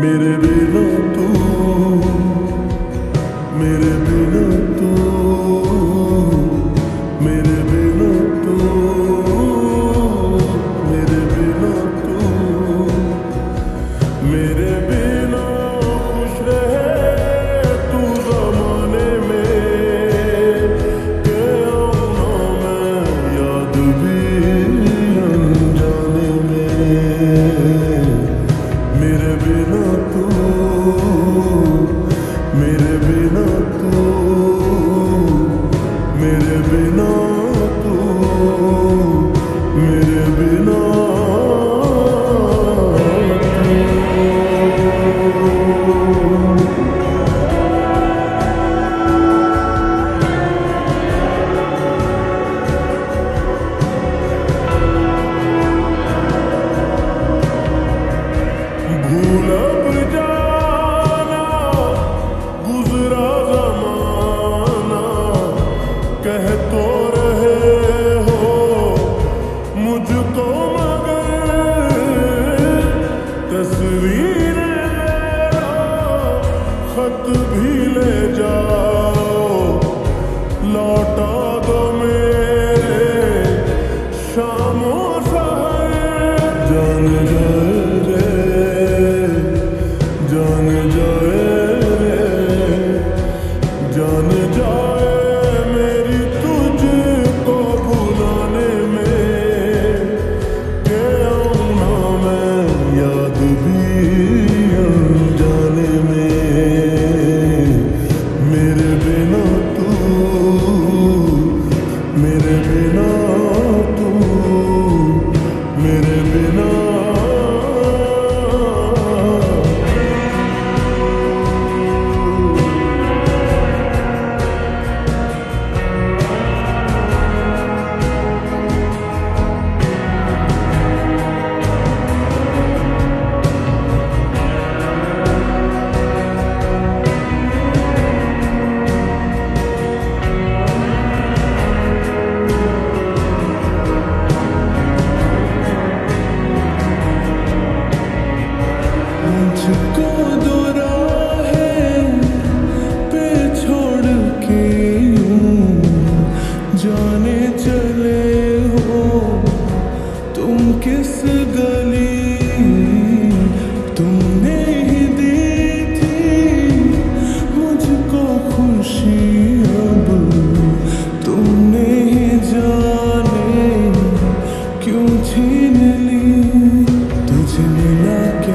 मेरे बिना तू, मेरे बिना तू, मेरे बिना तू, मेरे बिना तू, मेरे बिना खुश रहे तू ज़माने में, के आऊं ना मैं याद भी अनजाने में। मेरे बिना तू, मेरे बिना तू, मेरे बिना तू, मेरे बिना भूल अब जाना गुजरा ज़माना, कह तो रहे हो मुझको मगर तस्वीरें ले लो, खत भी ले जाओ, लौटा दो मेरे शामों सहर। जान जाए रे, जान जाए रे, जान जाए मेरी तुझको भुलाने में, के आऊं ना मैं याद भी अनजाने में। मेरे बिना तू, मेरे बिना तू, मेरे बिना मुझको दो राहें पे छोड़ के यूं जाने चले हो तुम किस गली, तुमने ही दी थी मुझको खुशी, अब तुमने ही जाने क्यों छीन ली। तुझे मिला क्या,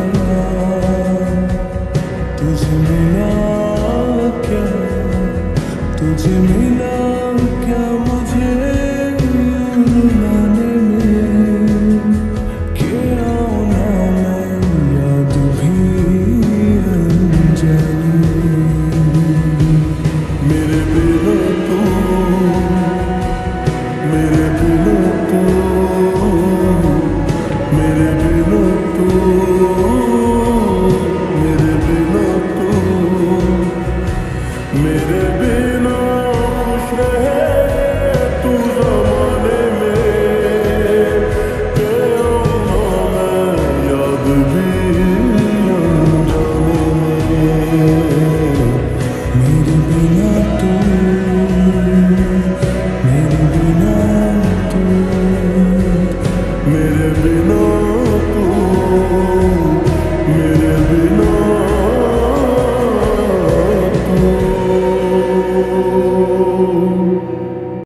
तुझे मिला क्या, तुझे मिला क्या मुझे रुलाने में, के आऊं ना मैं याद भी अनजाने में। मेरे बिना तू, मेरे बिना तू, मेरे बिना तू, मेरे बिना तू, मेरे बिना खुश रहे